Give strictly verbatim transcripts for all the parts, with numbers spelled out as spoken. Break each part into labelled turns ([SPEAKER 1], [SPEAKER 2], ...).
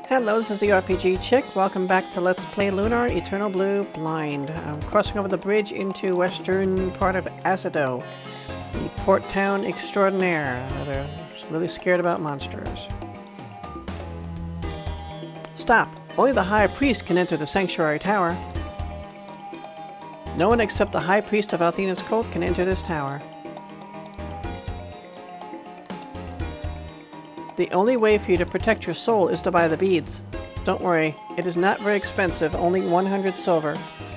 [SPEAKER 1] Hello, this is the R P G Chick. Welcome back to Let's Play Lunar, Eternal Blue Blind. I'm crossing over the bridge into western part of Azado, the port town extraordinaire. They're really scared about monsters. Stop! Only the High Priest can enter the Sanctuary Tower. No one except the High Priest of Althena's cult can enter this tower. The only way for you to protect your soul is to buy the beads. Don't worry, it is not very expensive, only one hundred silver.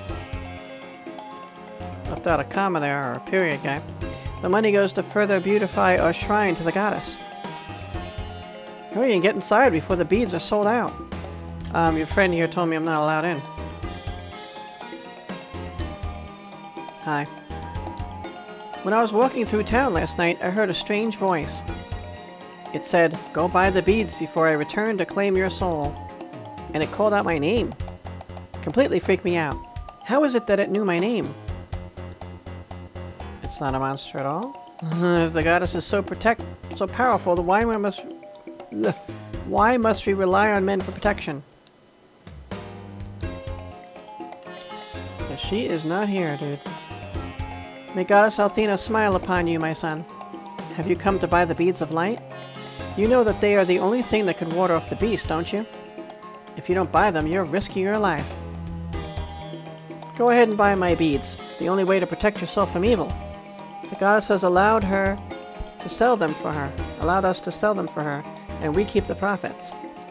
[SPEAKER 1] Left out a comma there, or a period guy. The money goes to further beautify our shrine to the goddess. Hurry and get inside before the beads are sold out. Um, your friend here told me I'm not allowed in. Hi. When I was walking through town last night, I heard a strange voice. It said, "Go buy the beads before I return to claim your soul." And it called out my name. Completely freaked me out. How is it that it knew my name? It's not a monster at all? If the goddess is so protect, so powerful, then why must, why must we rely on men for protection? But she is not here, dude. May Goddess Althena smile upon you, my son. Have you come to buy the beads of light? You know that they are the only thing that can ward off the beast, don't you? If you don't buy them, you're risking your life. Go ahead and buy my beads. It's the only way to protect yourself from evil. The goddess has allowed her to sell them for her, allowed us to sell them for her, and we keep the profits.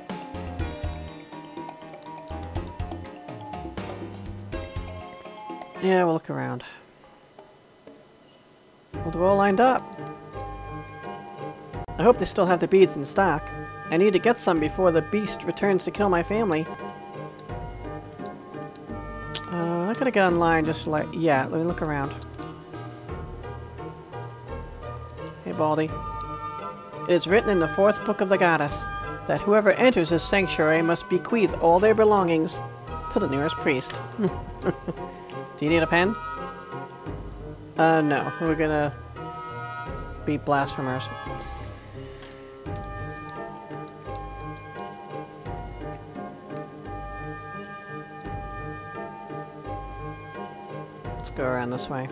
[SPEAKER 1] Yeah, we'll look around. Well, they're all lined up. I hope they still have the beads in stock. I need to get some before the beast returns to kill my family. Uh, I'm not gonna get online just like... Yeah, let me look around. Hey, Baldy. It is written in the fourth book of the goddess that whoever enters this sanctuary must bequeath all their belongings to the nearest priest. Do you need a pen? Uh, no. We're gonna be blasphemers. Go around this way.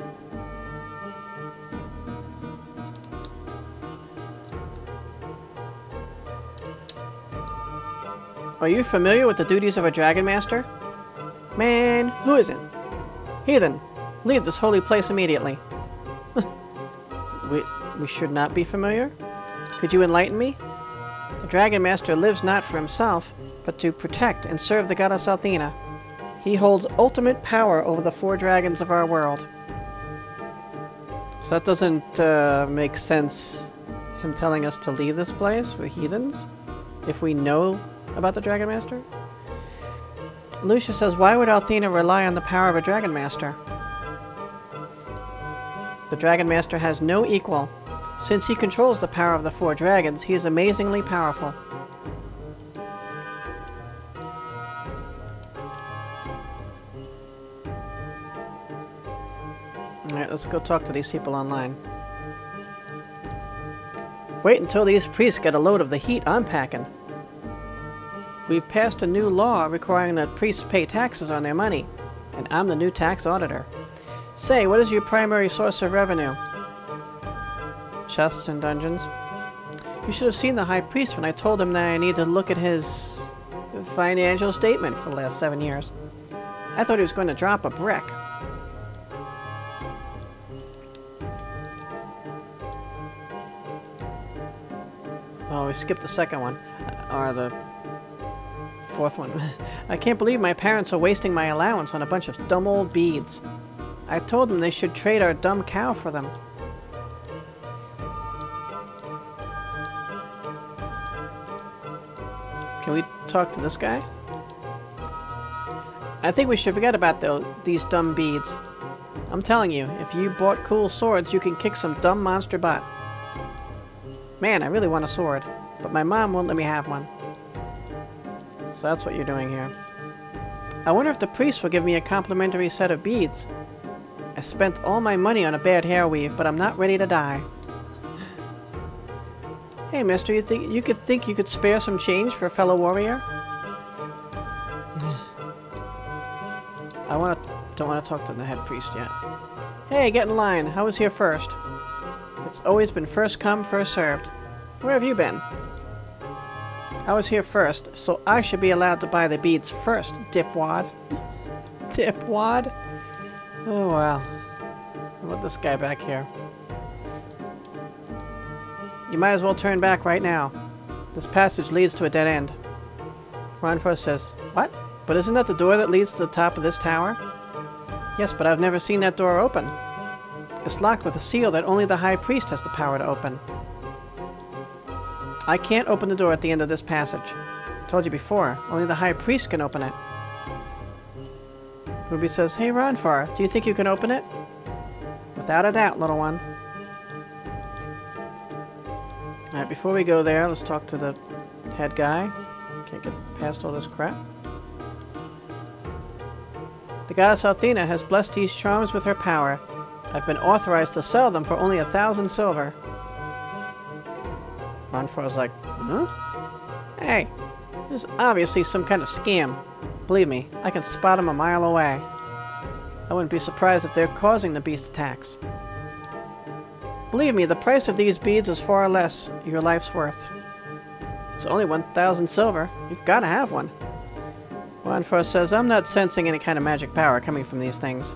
[SPEAKER 1] Are you familiar with the duties of a Dragon Master? Man, who isn't? Heathen, leave this holy place immediately. we, we should not be familiar? Could you enlighten me? The Dragon Master lives not for himself, but to protect and serve the goddess Althena. He holds ultimate power over the four dragons of our world. So that doesn't uh, make sense, him telling us to leave this place with heathens? If we know about the Dragon Master? Lucia says, why would Althena rely on the power of a Dragon Master? The Dragon Master has no equal. Since he controls the power of the four dragons, he is amazingly powerful. Alright, let's go talk to these people online. Wait until these priests get a load of the heat I'm packing. We've passed a new law requiring that priests pay taxes on their money, and I'm the new tax auditor. Say, what is your primary source of revenue? Chests and dungeons. You should have seen the High Priest when I told him that I need to look at his financial statement for the last seven years. I thought he was going to drop a brick. Oh, we skipped the second one. Or the fourth one. I can't believe my parents are wasting my allowance on a bunch of dumb old beads. I told them they should trade our dumb cow for them. Can we talk to this guy? I think we should forget about the, these dumb beads. I'm telling you, if you bought cool swords, you can kick some dumb monster butt. Man, I really want a sword, but my mom won't let me have one. So that's what you're doing here. I wonder if the priest will give me a complimentary set of beads. I spent all my money on a bad hair weave, but I'm not ready to die. Hey, mister, you think you could think you could spare some change for a fellow warrior? I want to, don't want to talk to the head priest yet. Hey, get in line. I was here first. It's always been first come, first served. Where have you been? I was here first, so I should be allowed to buy the beads first, dipwad. Dipwad? Oh, wow. I want this guy back here. You might as well turn back right now. This passage leads to a dead end. Ronfor says, what? But isn't that the door that leads to the top of this tower? Yes, but I've never seen that door open. It's locked with a seal that only the High Priest has the power to open. I can't open the door at the end of this passage. I told you before, only the High Priest can open it. Ruby says, hey Ronfor, do you think you can open it? Without a doubt, little one. Alright, before we go there, let's talk to the head guy. Can't get past all this crap. The goddess Althena has blessed these charms with her power. I've been authorized to sell them for only a thousand silver. Ronfor's like, huh? Hey, this is obviously some kind of scam. Believe me, I can spot them a mile away. I wouldn't be surprised if they're causing the beast attacks. Believe me, the price of these beads is far less your life's worth. It's only one thousand silver. You've got to have one. Ronfor says, I'm not sensing any kind of magic power coming from these things.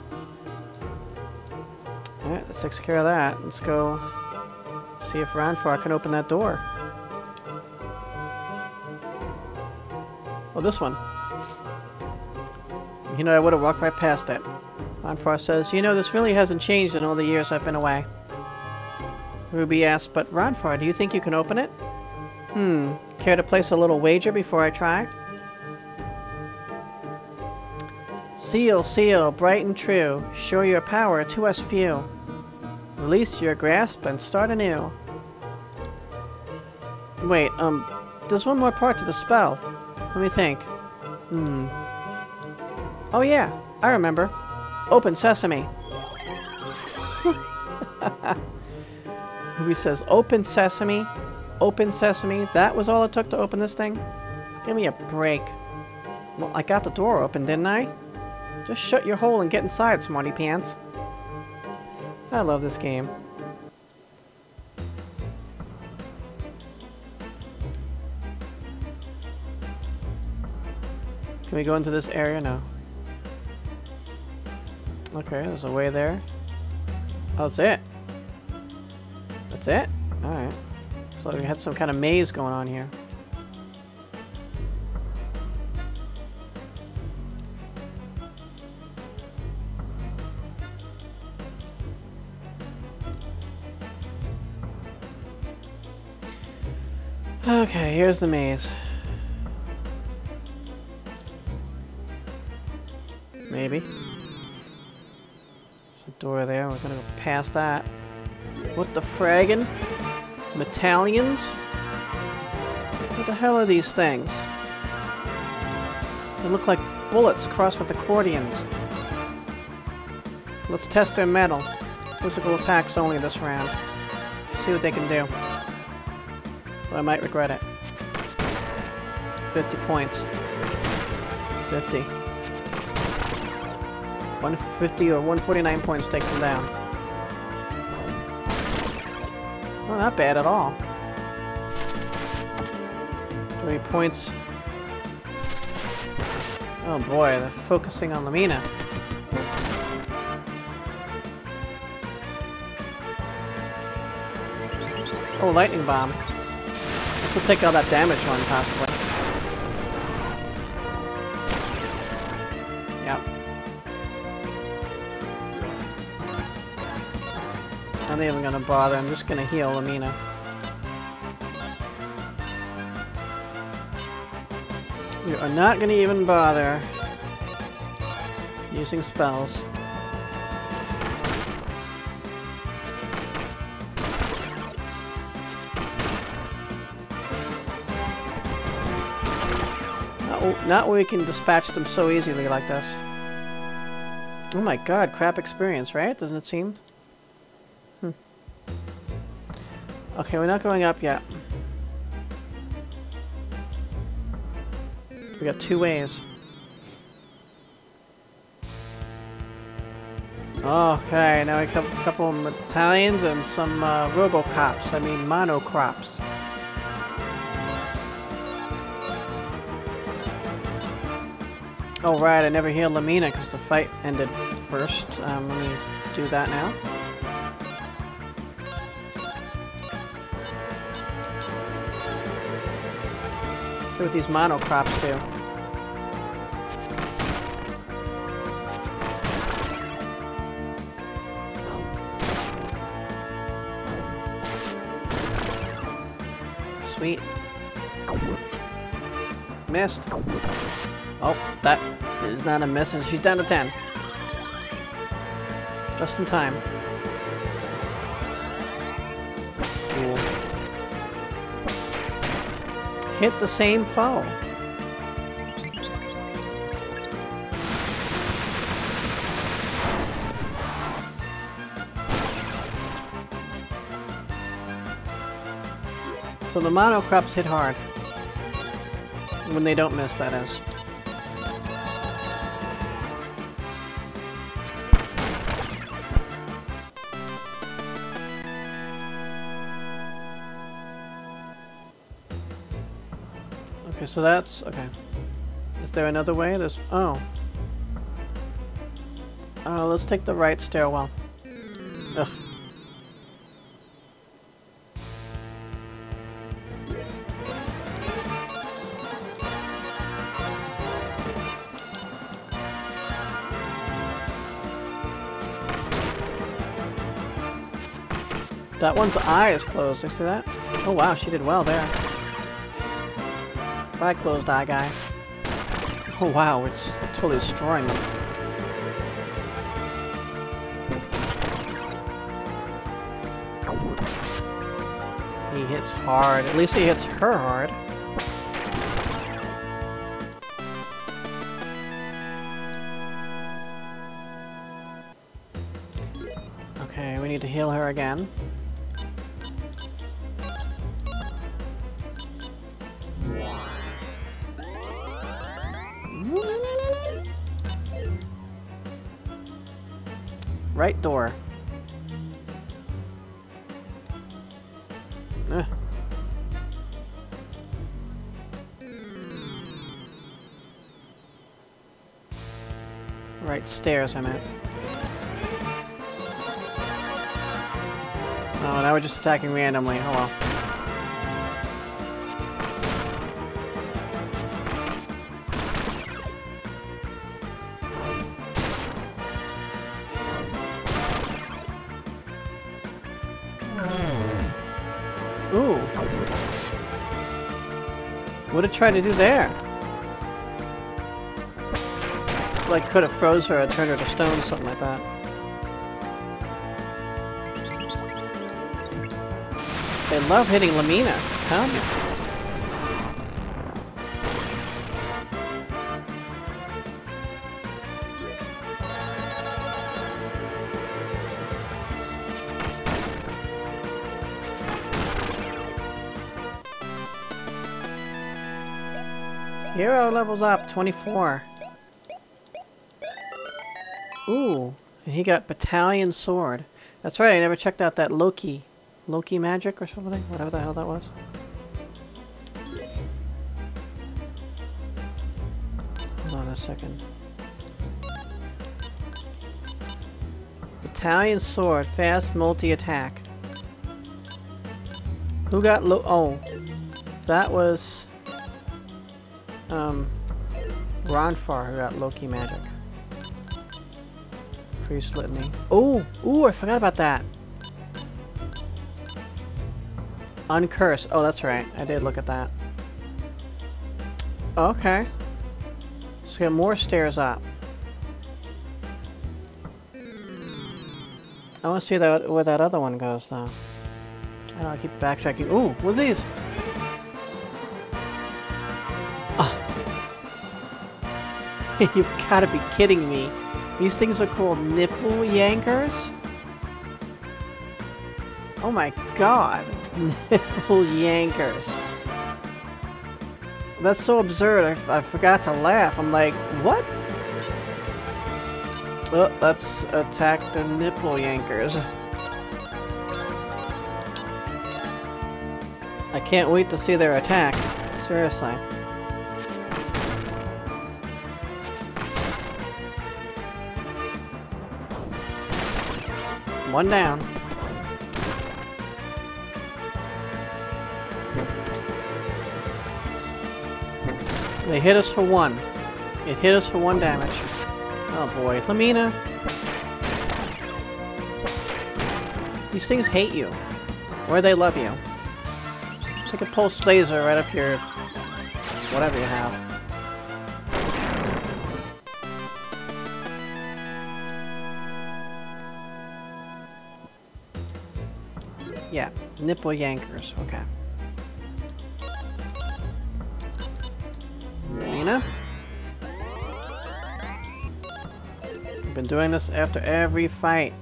[SPEAKER 1] Alright, that takes care of that. Let's go see if Ronfor can open that door. Oh, this one. You know, I would have walked right past it. Ronfor says, you know, this really hasn't changed in all the years I've been away. Ruby asks, but Ronfor, do you think you can open it? Hmm, care to place a little wager before I try? Seal, seal, bright and true, show your power to us few. Release your grasp and start anew. Wait, um, there's one more part to the spell. Let me think. Hmm. Oh yeah, I remember. Open sesame. Ruby says, open sesame, open sesame. That was all it took to open this thing? Give me a break. Well, I got the door open, didn't I? Just shut your hole and get inside, smarty pants. I love this game. Can we go into this area? No. Okay, there's a way there. Oh, that's it. That's it? Alright. So we had some kind of maze going on here. Okay, here's the maze. Maybe. There's a door there. We're gonna go past that. What the fraggin'? Metallions? What the hell are these things? They look like bullets crossed with accordions. Let's test their metal. Physical attacks only this round. See what they can do. But I might regret it. fifty points. fifty. one fifty or one forty-nine points takes them down. Oh, not bad at all. three points. Oh boy, they're focusing on Lamina. Oh, lightning bomb. This will take all that damage one, possibly. Yep. I'm not even gonna bother, I'm just gonna heal Lamina. We are not gonna even bother using spells. Not, not where we can dispatch them so easily like this. Oh my god, crap experience, right? Doesn't it seem? Hmm. Okay, we're not going up yet. We got two ways. Okay, now we have a couple of battalions and some uh, robocops. I mean monocrops. Oh right, I never healed Lamina because the fight ended first. Um, let me do that now. See what these monocrops do. Sweet. Missed. Oh, that is not a miss, and she's down to ten. Just in time. Cool. Hit the same foe. So the monocrops hit hard. When they don't miss, that is. Okay, so that's... okay. Is there another way? There's... oh. Uh, let's take the right stairwell. Ugh. That one's eye is closed. You see that? Oh wow, she did well there. Bye, closed eye guy. Oh wow, it's totally destroying them. He hits hard. At least he hits her hard. Okay, we need to heal her again. Right door. Ugh. Right stairs, I meant. Oh, now we're just attacking randomly. Oh well. Ooh. What did it try to do there? Like, could have froze her or turned her to stone, something like that. They love hitting Lamina. Tell me. Hero levels up, twenty-four. Ooh, and he got Battalion Sword. That's right, I never checked out that Loki. Loki magic or something? Whatever the hell that was. Hold on a second. Battalion Sword, fast multi-attack. Who got lo- oh. That was... Um... Ronfar who got Loki magic. Priest Litany. Oh! Ooh, I forgot about that! Uncurse. Oh, that's right. I did look at that. Okay. So we have more stairs up. I want to see that where that other one goes, though. I don't know, I keep backtracking. Ooh, what are these? Ah. You've got to be kidding me. These things are called Nipple Yankers? Oh my god. Nipple Yankers. That's so absurd. I, f I forgot to laugh. I'm like, what? Oh, let's attack the Nipple Yankers. I can't wait to see their attack. Seriously. One down. They hit us for one. It hit us for one damage. Oh boy. Lamina! These things hate you. Or they love you. Take a pulse laser right up your... whatever you have. Yeah, Nipple Yankers. Okay. Lena? I've been doing this after every fight.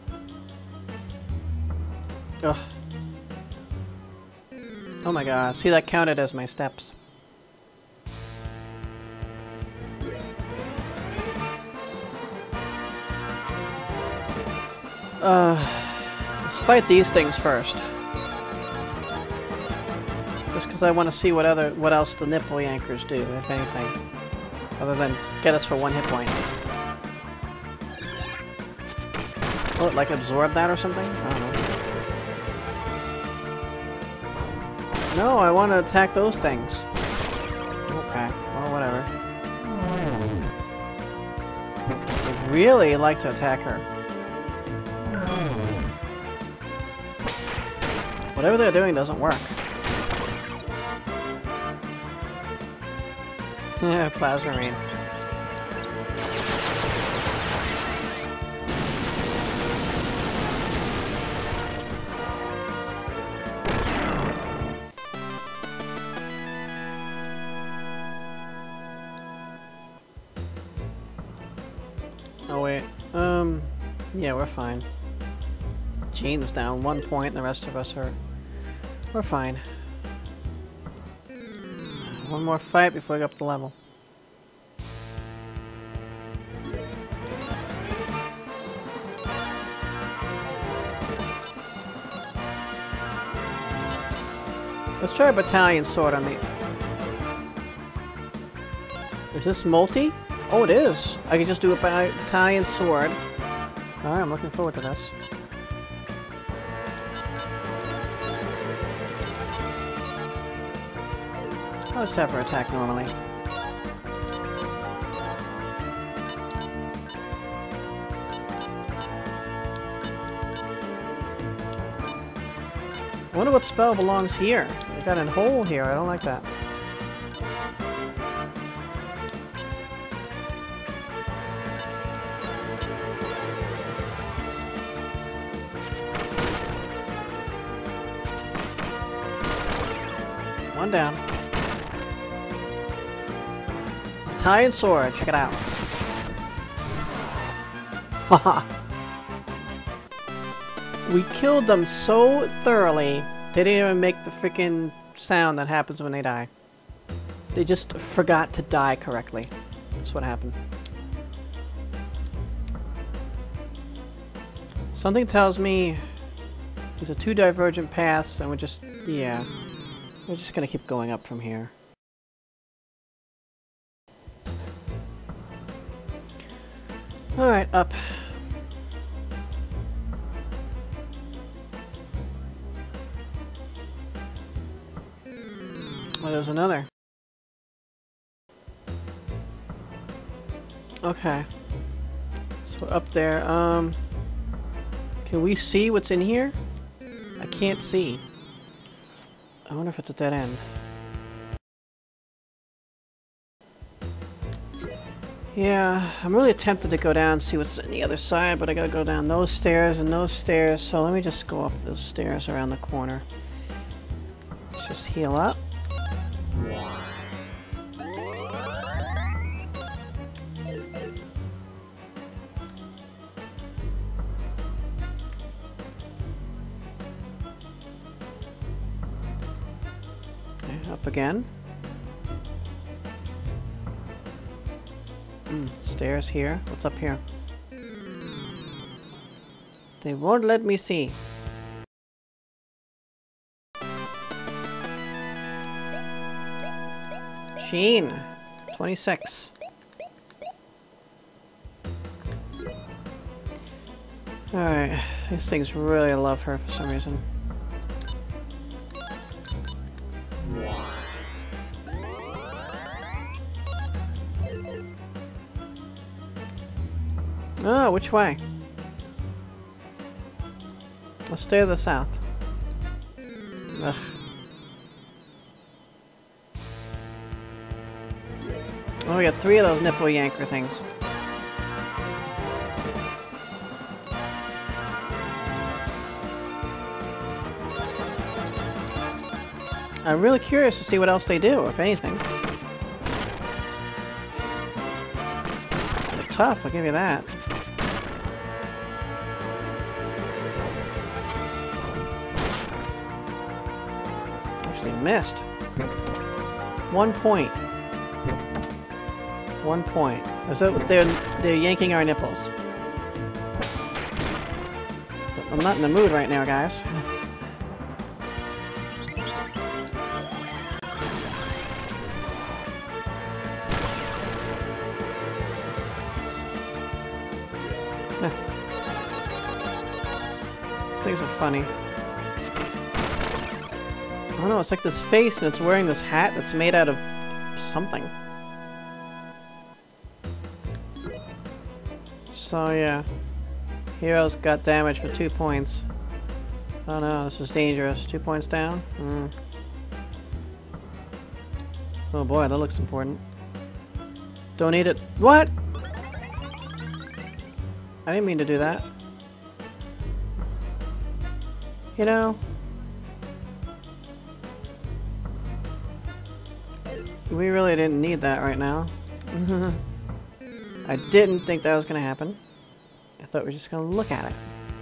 [SPEAKER 1] Ugh. Oh my god, see, that counted as my steps. Uh... Let's fight these things first. Just because I want to see what other, what else the Nipple Yankers do, if anything. Other than get us for one hit point. Oh, like absorb that or something? I don't know. No, I want to attack those things. Okay, well, whatever. I'd really like to attack her. Whatever they're doing doesn't work. Yeah, plasma rain. Oh wait, um, yeah, we're fine. Gene's down one point, and the rest of us are... We're fine. One more fight before we go up the level. Let's try a battalion sword on the... Is this multi? Oh, it is! I can just do a battalion sword. Alright, I'm looking forward to this. I'll just have her attack normally. I wonder what spell belongs here. I got a hole here. I don't like that. One down. Battalion sword, check it out. Haha. We killed them so thoroughly, they didn't even make the freaking sound that happens when they die. They just forgot to die correctly. That's what happened. Something tells me these are two divergent paths, and we're just, yeah. We're just gonna keep going up from here. Alright, up. Oh, there's another. Okay. So up there, um... can we see what's in here? I can't see. I wonder if it's a dead end. Yeah, I'm really tempted to go down and see what's on the other side, but I gotta go down those stairs and those stairs, so let me just go up those stairs around the corner. Let's just heal up. Okay, up again. Mm, stairs here. What's up here? They won't let me see. Sheen. twenty-six. Alright. These things really love her for some reason. Oh, which way? Let's stay to the south. Ugh. Oh, we got three of those nipple yanker things. I'm really curious to see what else they do, if anything. They're tough, I'll give you that. Actually missed. One point. One point. So they're they're yanking our nipples. I'm not in the mood right now, guys. These things are funny. I don't know, it's like this face and it's wearing this hat that's made out of something. So yeah, Heroes got damage for two points. Oh no, this is dangerous. Two points down? Mm. Oh boy, that looks important. Don't eat it. What? I didn't mean to do that. You know, we really didn't need that right now. I didn't think that was going to happen. I thought we were just going to look at it.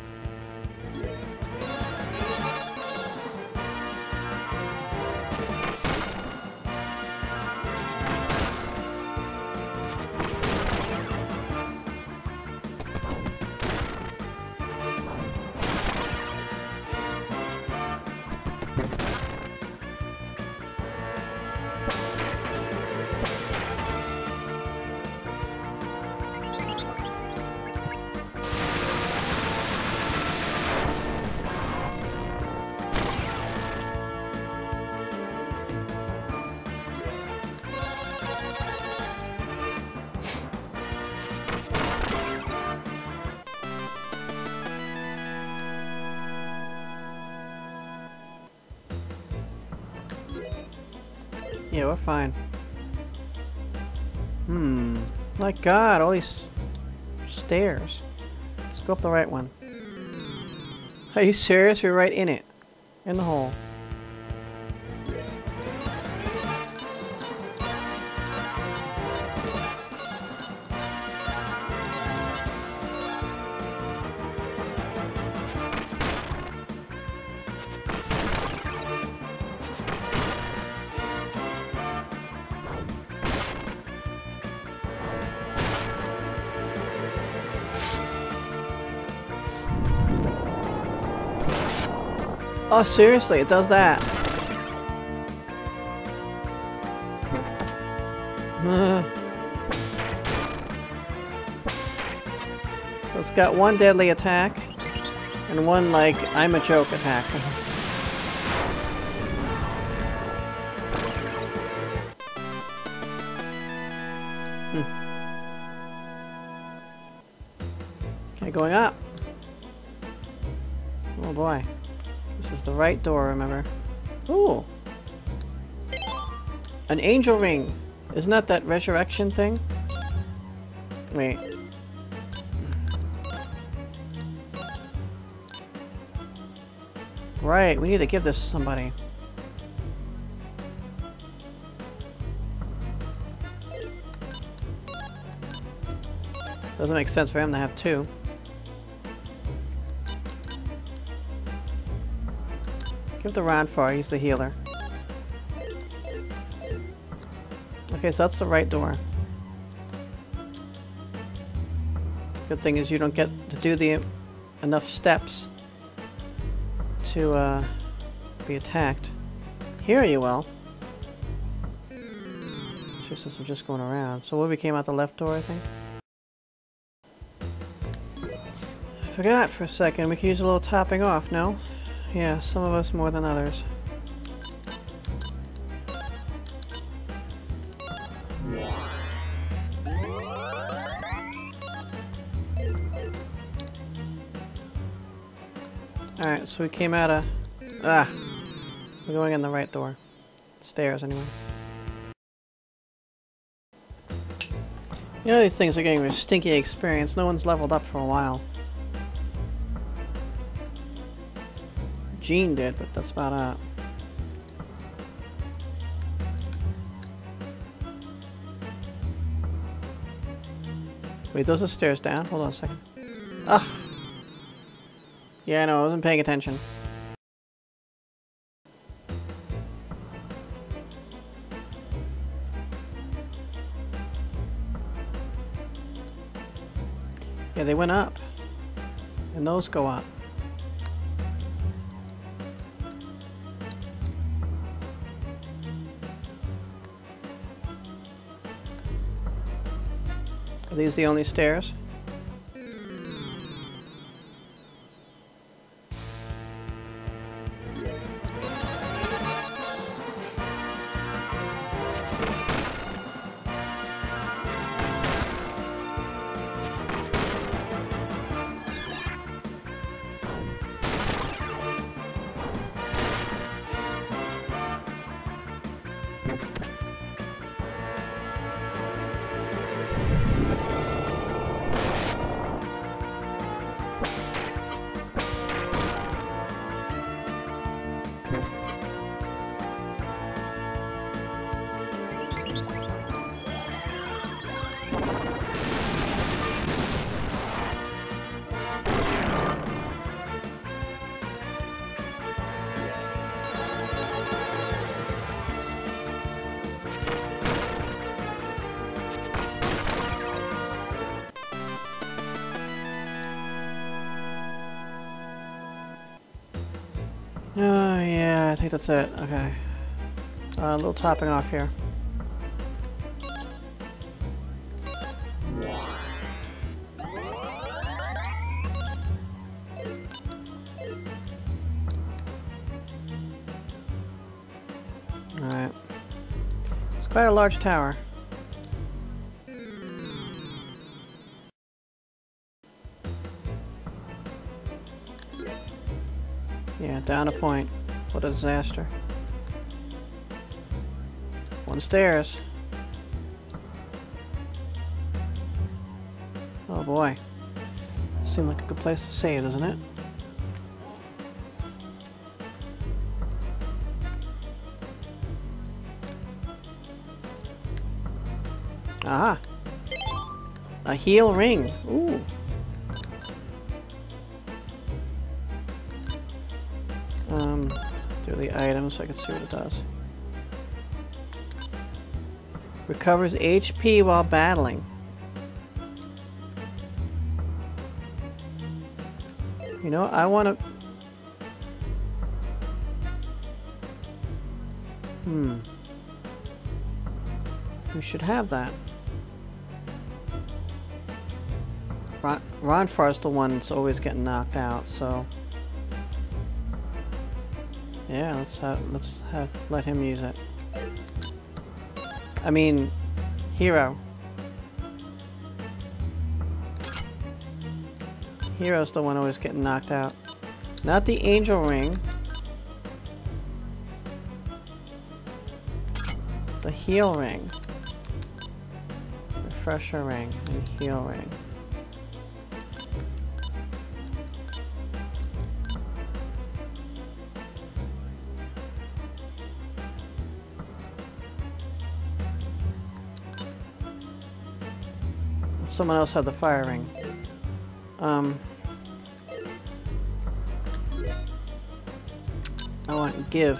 [SPEAKER 1] Yeah, we're fine. Hmm. My god, all these stairs. Let's go up the right one. Are you serious? We're right in it. In the hole. Oh, seriously, it does that. So it's got one deadly attack and one, like, I'm a joke attack. hmm. Okay, going up. Oh boy. This is the right door, remember? Ooh! An angel ring! Isn't that that resurrection thing? Wait. Right, we need to give this to somebody. Doesn't make sense for him to have two. Give the Ronfar, he's the healer. Okay, so that's the right door. Good thing is you don't get to do the enough steps to uh, be attacked. Here you will. She says I'm just going around. So we came out the left door, I think. I forgot for a second. We could use a little topping off, no? Yeah, some of us more than others. Alright, so we came out of... Ah! We're going in the right door. Stairs, anyway. You know, these things are getting a stinky experience. No one's leveled up for a while. Gene did, but that's about it. Wait, those are stairs down? Hold on a second. Ugh! Yeah, no, I wasn't paying attention. Yeah, they went up. And those go up. Are these the only stairs? Oh, yeah, I think that's it. Okay. Uh, a little topping off here. Alright. It's quite a large tower. Yeah, down a point. What a disaster. One stairs. Oh boy. Seemed like a good place to save, doesn't it? Aha! A heal ring. Ooh. Um, do the items so I can see what it does. Recovers H P while battling. You know, I want to... Hmm. We should have that. Ron Ronfar's the one that's always getting knocked out, so... Yeah, let's have, let's have, let him use it. I mean, Hero. Hero's the one always getting knocked out. Not the Angel Ring. The Heal Ring. Refresher Ring and Heal Ring. Someone else had the fire ring. Um, I want give.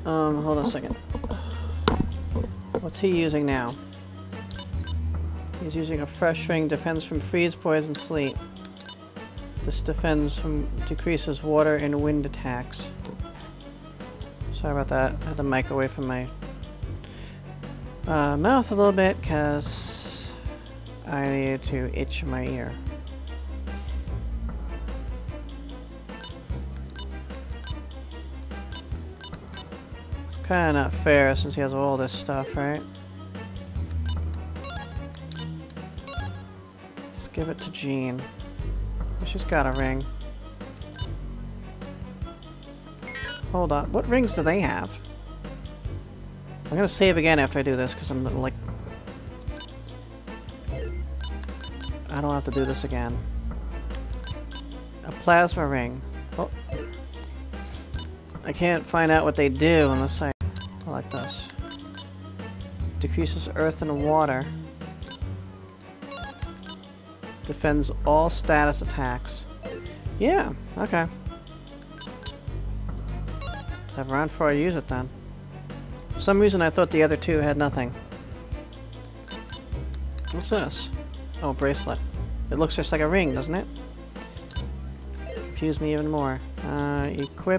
[SPEAKER 1] Um, hold on a second. What's he using now? He's using a fresh ring, defends from freeze, poison, sleet. This defends from, decreases water and wind attacks. Sorry about that. I had the mic away from my uh, mouth a little bit because I needed to itch my ear. Kinda not fair since he has all this stuff, right? Let's give it to Jean. She's got a ring. Hold on. What rings do they have? I'm gonna save again after I do this because I'm like... I don't have to do this again. A plasma ring. Oh. I can't find out what they do unless I... I like this. Decreases earth and water. Defends all status attacks. Yeah, okay. Let's have round four use it then. For some reason I thought the other two had nothing. What's this? Oh, bracelet. It looks just like a ring, doesn't it? Confuse me even more. Uh, equip.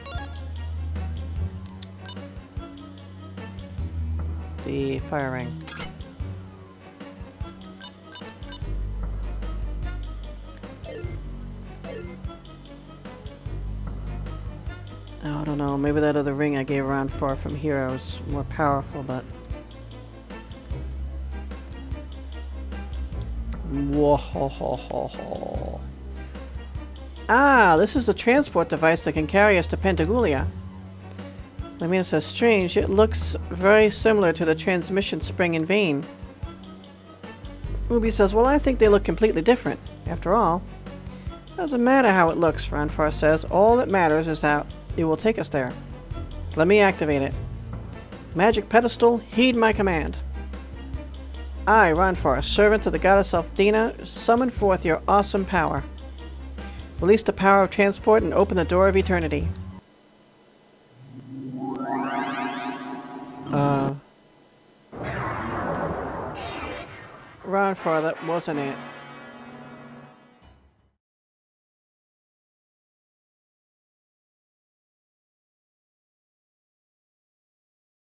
[SPEAKER 1] The fire ring. Oh, I don't know. Maybe that other ring I gave around for from here was more powerful, but... Whoa-ho-ho-ho-ho. Ah, this is the transport device that can carry us to Pentagoulia. I mean, it says strange. It looks very similar to the transmission spring and vane. Ruby says, well, I think they look completely different. After all, doesn't matter how it looks, Ranfar says. All that matters is that it will take us there. Let me activate it. Magic pedestal, heed my command. I, Ranfar, servant of the goddess Althena, summon forth your awesome power. Release the power of transport and open the door of eternity. Uh... Ranfar, that wasn't it.